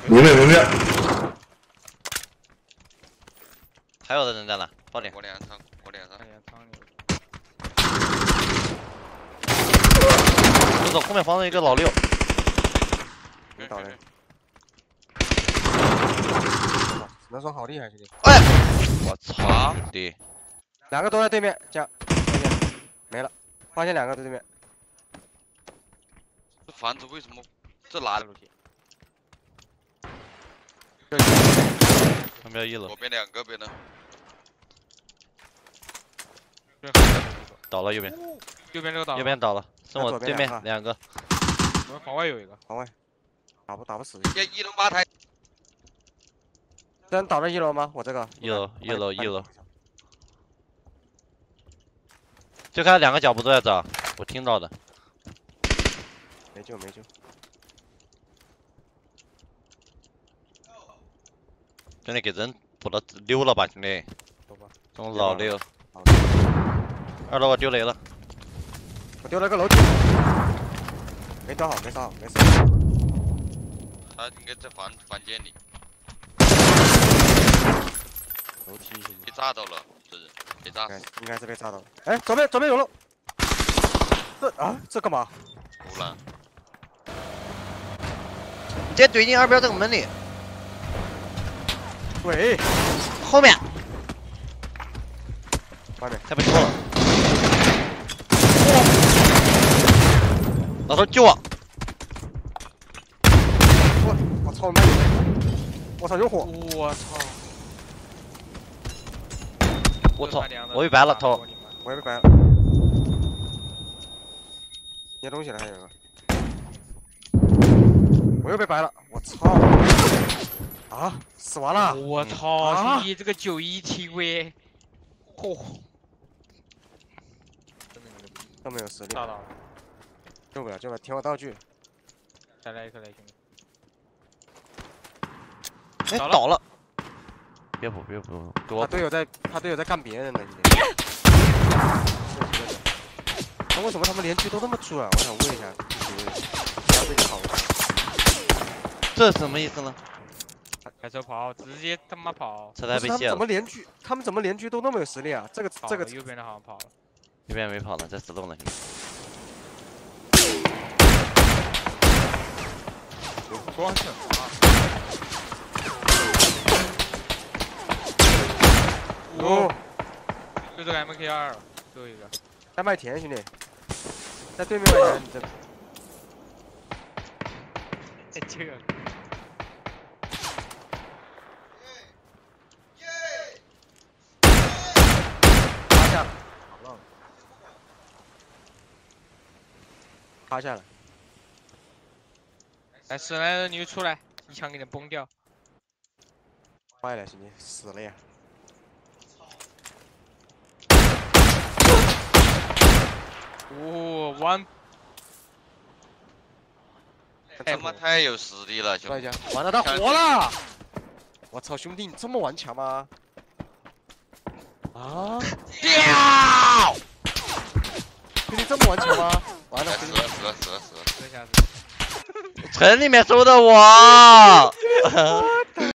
明白明白。 还有的人在哪？爆点。 我脸上，我脸上。 走走，后面防着一个老六。 没倒嘞。那双好厉害，兄弟！ 哎，我操的！ 两个都在对面，这样，对面没了，发现两个在对面。 这房子为什么这哪里？ 旁边一楼。 左边两个边的。 倒了右边。 右边这个倒了。 右边倒了，剩我对面两个。 我们房外有一个。 房外，打不死。 一楼吧台。 真倒在一楼吗？我这个。 一楼。就看两个脚步都在这，我听到的。 没救。 兄弟给人补了溜了吧，兄弟。这种老六。2楼我丢雷了。 我丢了个楼梯。没抓好，没事。 他应该在房间里。 楼梯被炸到了，这人被炸死。 应该是被炸到了。哎，左边有漏。这干嘛？ 湖南。 你直接怼进2边这个门里。 喂， 后面。 外面太不错了。老头救我！ 我操，慢点！我操，有火！ 我操！ 我操！我被白了，头！ 我也被白了。捏东西了，还有个。我又被白了，我操！啊，死完了！ 我操，兄弟，这个91体位，嚯！ 都没有实力。 打到了。 救不了，填我道具。 再来一颗雷，兄弟。 哎，倒了！别补，给我。 他队友在干别人呢，兄弟。那为什么他们连狙都那么准啊？我想问一下，他对你好。 这什么意思呢？ 开车跑，直接他妈跑。 车台被卸了。 他们怎么连狙都那么有实力啊？这个右边的好像跑了。 右边没跑呢，在死洞呢，兄弟。 光是哦，就这个 MK2，最后一个。 在麦田，兄弟，在对面麦田，这。 这个。 趴下了，好了。趴下了。 来，死了你就出来，一枪给你崩掉。 坏了，兄弟，死了呀！ 哦，1。 他妈太有实力了，兄弟！ 完了，他活了！我操，兄弟，你这么顽强吗？啊！ 掉！ 兄弟这么顽强吗？完了， 死了！ 这下子。 城里面收的我。